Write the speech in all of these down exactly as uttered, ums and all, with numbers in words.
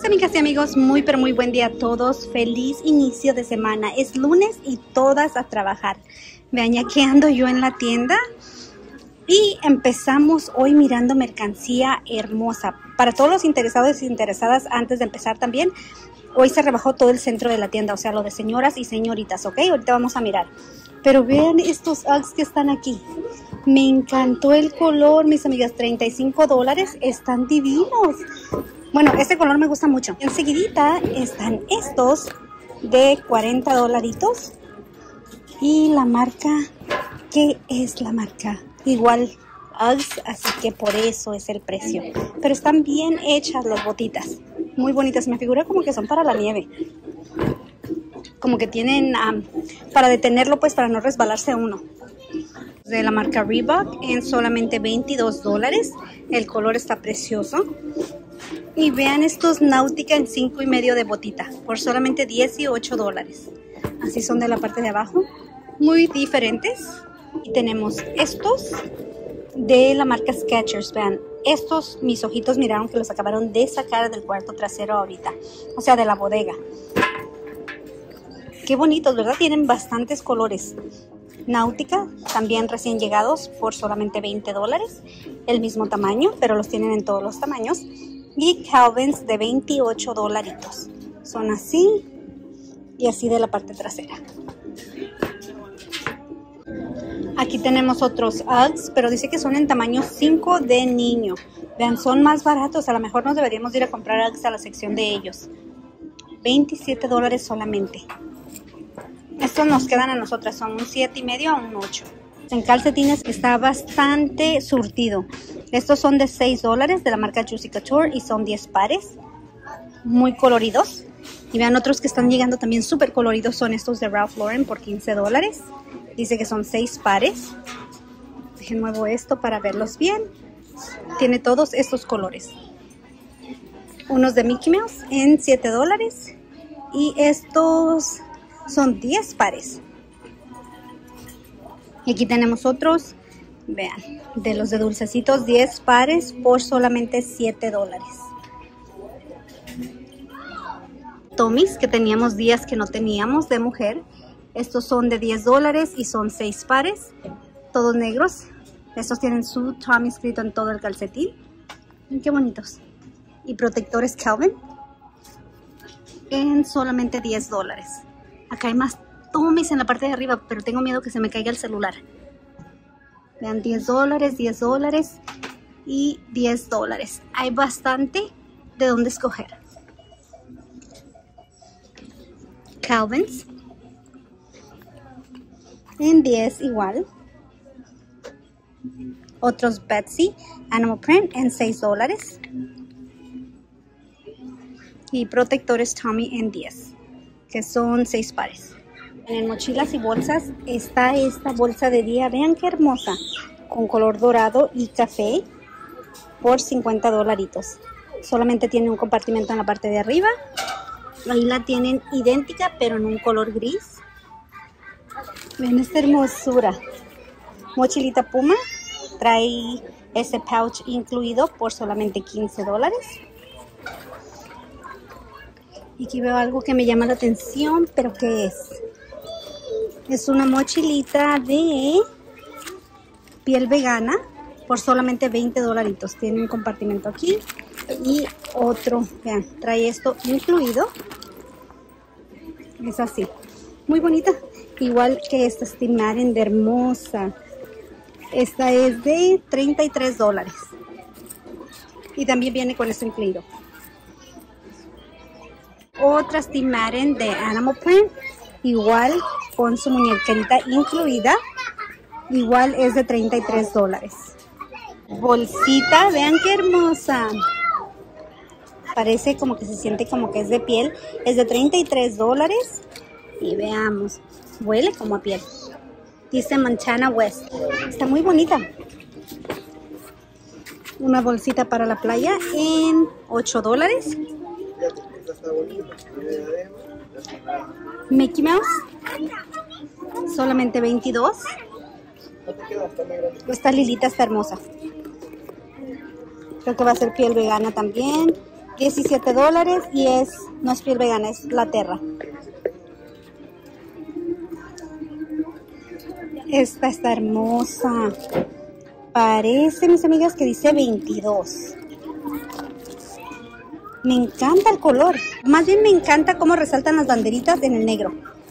Amigas y amigos, muy pero muy buen día a todos. Feliz inicio de semana. Es lunes y todas a trabajar. Vean, ya que ando yo en la tienda y empezamos hoy mirando mercancía hermosa. Para todos los interesados y interesadas, antes de empezar también, hoy se rebajó todo el centro de la tienda, o sea, lo de señoras y señoritas, ¿ok? Ahorita vamos a mirar. Pero vean estos Uggs que están aquí. Me encantó el color, mis amigas, treinta y cinco dólares. Están divinos. Bueno, este color me gusta mucho. Enseguidita están estos de cuarenta dolaritos. Y la marca, ¿qué es la marca? Igual Uggs, así que por eso es el precio. Pero están bien hechas las botitas. Muy bonitas. Me figura como que son para la nieve. Como que tienen um, para detenerlo, pues para no resbalarse uno. De la marca Reebok en solamente veintidós dólares. El color está precioso. Y vean estos Náutica en cinco y medio de botita por solamente dieciocho dólares. Así son de la parte de abajo, muy diferentes. Y tenemos estos de la marca Skechers. Vean, estos mis ojitos miraron que los acabaron de sacar del cuarto trasero ahorita, o sea, de la bodega. Qué bonitos, ¿verdad? Tienen bastantes colores. Náutica, también recién llegados por solamente veinte dólares. El mismo tamaño, pero los tienen en todos los tamaños. Y Calvins de veintiocho dolaritos. Son así y así de la parte trasera. Aquí tenemos otros Uggs, pero dice que son en tamaño cinco de niño. Vean, son más baratos. A lo mejor nos deberíamos ir a comprar Uggs a la sección de ellos. veintisiete dólares solamente. Estos nos quedan a nosotras. Son un siete y medio a un ocho. En calcetines está bastante surtido. Estos son de seis dólares de la marca Juicy Couture y son diez pares. Muy coloridos. Y vean otros que están llegando también súper coloridos. Son estos de Ralph Lauren por quince dólares. Dice que son seis pares. Dejen muevo esto para verlos bien. Tiene todos estos colores. Unos de Mickey Mouse en siete dólares. Y estos son diez pares. Y aquí tenemos otros, vean, de los de dulcecitos, diez pares por solamente siete dólares. Tommy's, que teníamos días que no teníamos de mujer. Estos son de diez dólares y son seis pares, todos negros. Estos tienen su Tommy escrito en todo el calcetín. Miren qué bonitos. Y protectores Calvin en solamente diez dólares. Acá hay más Tommy's en la parte de arriba, pero tengo miedo que se me caiga el celular. Vean, diez dólares, diez dólares y diez dólares. Hay bastante de dónde escoger. Calvins en diez igual. Otros Betsy Animal Print en seis dólares. Y protectores Tommy en diez, que son seis pares. En mochilas y bolsas está esta bolsa de día. Vean qué hermosa. Con color dorado y café por cincuenta dolaritos. Solamente tiene un compartimento en la parte de arriba. Ahí la tienen idéntica, pero en un color gris. Vean esta hermosura. Mochilita Puma. Trae ese pouch incluido por solamente quince dólares. Y aquí veo algo que me llama la atención, pero ¿qué es? Es una mochilita de piel vegana por solamente veinte dolaritos. Tiene un compartimento aquí y otro. Vean, trae esto incluido. Es así. Muy bonita. Igual que esta Steve Madden de hermosa. Esta es de treinta y tres dólares. Y también viene con esto incluido. Otra Steve Madden de Animal Print. Igual con su muñequerita incluida. Igual es de treinta y tres dólares. Bolsita, vean qué hermosa. Parece como que se siente como que es de piel. Es de treinta y tres dólares. Y veamos. Huele como a piel. Dice Montana West. Está muy bonita. Una bolsita para la playa en ocho dólares. Mickey Mouse solamente veintidós. Esta lilita está hermosa. Creo que va a ser piel vegana también. diecisiete dólares y es, no es piel vegana, es la Terra. Esta está hermosa. Parece, mis amigas, que dice veintidós. Me encanta el color. Más bien me encanta cómo resaltan las banderitas en el negro.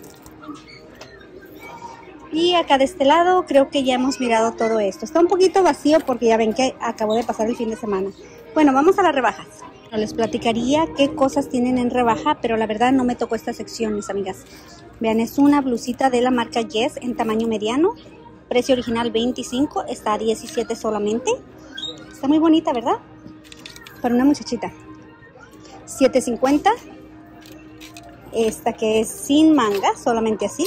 Y acá de este lado creo que ya hemos mirado todo esto. Está un poquito vacío porque ya ven que acabó de pasar el fin de semana. Bueno, vamos a las rebajas. Les platicaría qué cosas tienen en rebaja, pero la verdad no me tocó esta sección, mis amigas. Vean, es una blusita de la marca Yes en tamaño mediano. Precio original veinticinco, está a diecisiete solamente. Está muy bonita, ¿verdad? Para una muchachita. siete cincuenta. Esta que es sin manga, solamente así.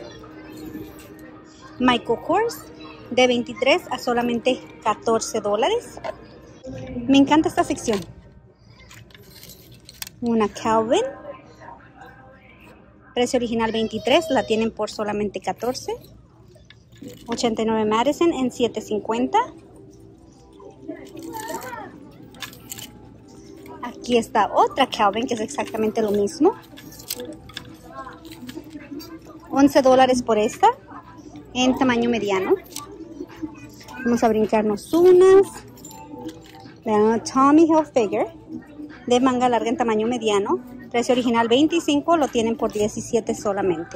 Michael Kors de veintitrés a solamente catorce dólares. Me encanta esta sección. Una Calvin. Precio original veintitrés, la tienen por solamente catorce. ochenta y nueve Madison en siete cincuenta. Aquí está otra Calvin que es exactamente lo mismo. once dólares por esta en tamaño mediano. Vamos a brincarnos unas. Vean, Tommy Hilfiger de manga larga en tamaño mediano. Precio original veinticinco, lo tienen por diecisiete solamente.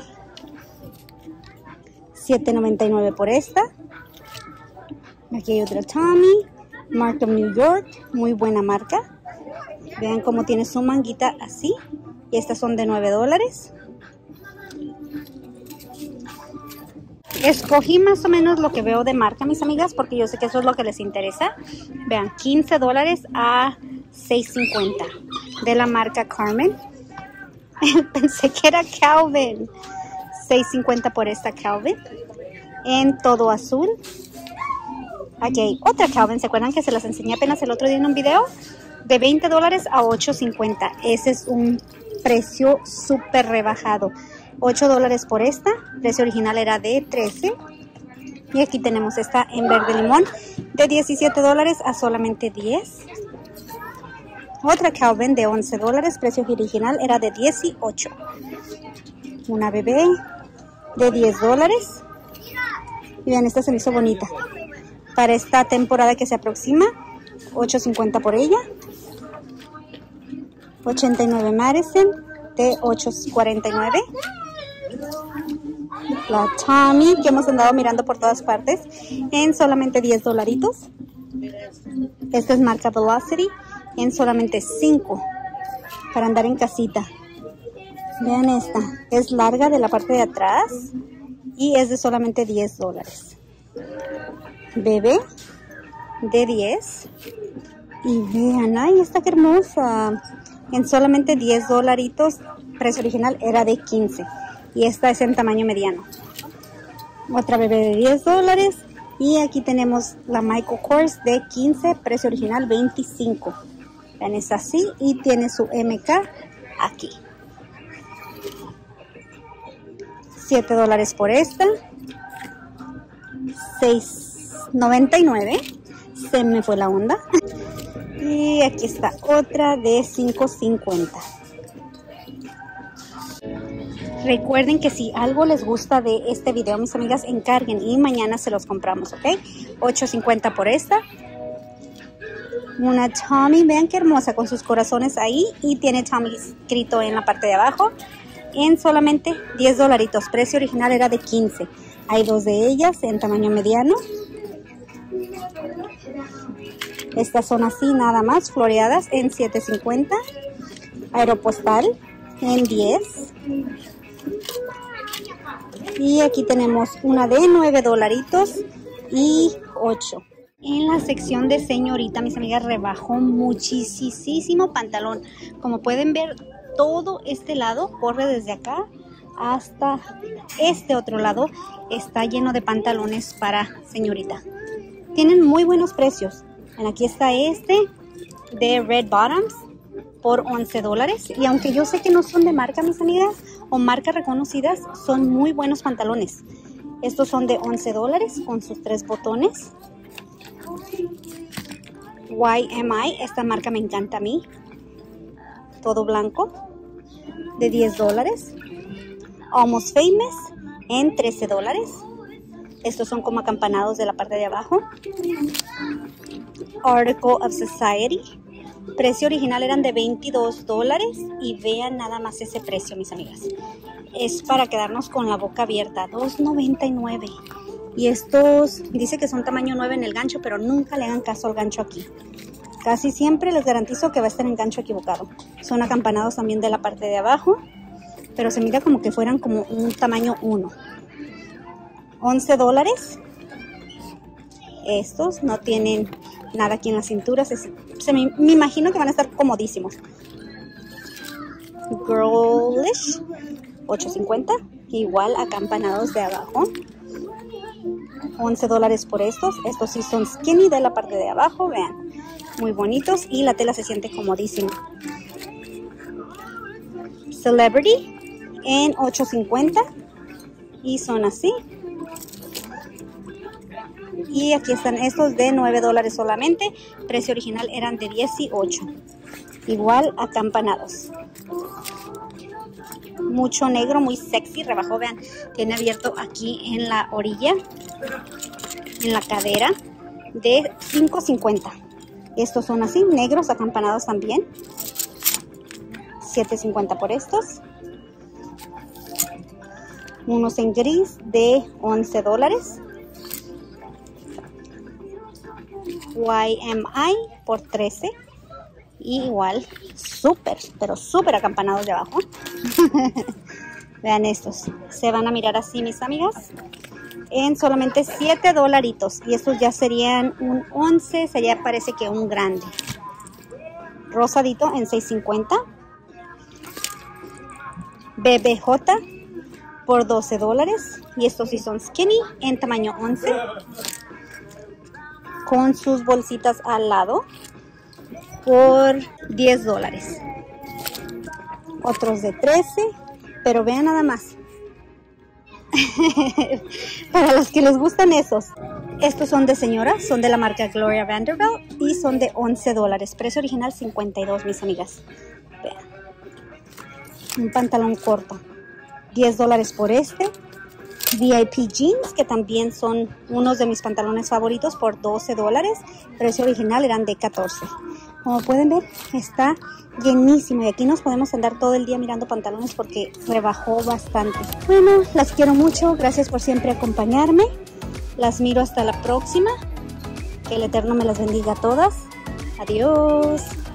siete noventa y nueve por esta. Aquí hay otra Tommy, Mark of New York, muy buena marca. Vean cómo tiene su manguita así. Y estas son de nueve dólares. Escogí más o menos lo que veo de marca, mis amigas, porque yo sé que eso es lo que les interesa. Vean, quince dólares a seis cincuenta de la marca Carmen. Pensé que era Calvin. seis cincuenta por esta Calvin en todo azul. Aquí hay otra Calvin, ¿se acuerdan que se las enseñé apenas el otro día en un video? De veinte dólares a ocho cincuenta. Ese es un precio súper rebajado. ocho dólares por esta, precio original era de trece. Y aquí tenemos esta en verde limón de diecisiete dólares a solamente diez. Otra Calvin de once dólares, precio original era de dieciocho. Una bebé de diez dólares. Y vean, esta se me hizo bonita. Para esta temporada que se aproxima, ocho cincuenta por ella. ochenta y nueve Madison de ocho cuarenta y nueve. La Tommy que hemos andado mirando por todas partes en solamente diez dolaritos. Esta es marca Velocity en solamente cinco para andar en casita. Vean esta, es larga de la parte de atrás y es de solamente diez dólares. Bebé de diez. Y vean, ay, esta que hermosa. En solamente diez dolaritos, precio original era de quince. Y esta es en tamaño mediano. Otra bebé de diez dólares. Y aquí tenemos la Michael Kors de quince, precio original veinticinco. Vean, es así y tiene su M K aquí. siete dólares por esta. seis noventa y nueve. Se me fue la onda. Y aquí está otra de cinco cincuenta. Recuerden que si algo les gusta de este video, mis amigas, encarguen y mañana se los compramos, ¿ok? ocho cincuenta por esta. Una Tommy, vean qué hermosa con sus corazones ahí. Y tiene Tommy escrito en la parte de abajo. En solamente diez dolaritos. Precio original era de quince. Hay dos de ellas en tamaño mediano. Estas son así nada más, floreadas en siete cincuenta. Aeropostal en diez. Y aquí tenemos una de nueve dolaritos y ocho. En la sección de señorita, mis amigas, rebajó muchísimo pantalón. Como pueden ver, todo este lado corre desde acá hasta este otro lado. Está lleno de pantalones para señorita. Tienen muy buenos precios. Aquí está este de Red Bottoms por once dólares. Y aunque yo sé que no son de marca, mis amigas, o marcas reconocidas, son muy buenos pantalones. Estos son de once dólares con sus tres botones. Y M I, esta marca me encanta a mí. todo blanco, de diez dólares. Almost Famous en trece dólares. Estos son como acampanados de la parte de abajo. Article of Society. Precio original eran de veintidós dólares. Y vean nada más ese precio, mis amigas. Es para quedarnos con la boca abierta. dos noventa y nueve. Y estos dice que son tamaño nueve en el gancho, pero nunca le hagan caso al gancho aquí. Casi siempre les garantizo que va a estar en gancho equivocado. Son acampanados también de la parte de abajo, pero se mira como que fueran como un tamaño uno. once dólares. Estos no tienen nada aquí en la cintura. Se, se me, me imagino que van a estar comodísimos. Girlish, ocho cincuenta. Igual acampanados de abajo. once dólares por estos. Estos sí son skinny de la parte de abajo. Vean, muy bonitos y la tela se siente comodísima. Celebrity en ocho cincuenta. Y son así. Y aquí están estos de nueve dólares solamente. Precio original eran de dieciocho. Igual acampanados. Mucho negro, muy sexy. Rebajó, vean, tiene abierto aquí en la orilla, en la cadera, de cinco cincuenta. Estos son así, negros, acampanados también. siete cincuenta por estos. Unos en gris de once dólares. Y M I por trece. Y igual, súper, pero súper acampanados de abajo. Vean estos. Se van a mirar así, mis amigas. En solamente siete dolaritos. Y estos ya serían un once. Sería, parece que un grande. Rosadito en seis cincuenta. B B J por doce dólares. Y estos sí son skinny en tamaño once. Con sus bolsitas al lado. Por diez dólares. Otros de trece. Pero vean nada más. Para los que les gustan esos. Estos son de señora. Son de la marca Gloria Vanderbilt. Y son de once dólares. Precio original cincuenta y dos, mis amigas. Vean. Un pantalón corto. diez dólares por este. V I P Jeans, que también son unos de mis pantalones favoritos, por doce dólares. Precio original eran de catorce. Como pueden ver, está llenísimo. Y aquí nos podemos andar todo el día mirando pantalones porque rebajó bastante. Bueno, las quiero mucho. Gracias por siempre acompañarme. Las miro hasta la próxima. Que el Eterno me las bendiga a todas. Adiós.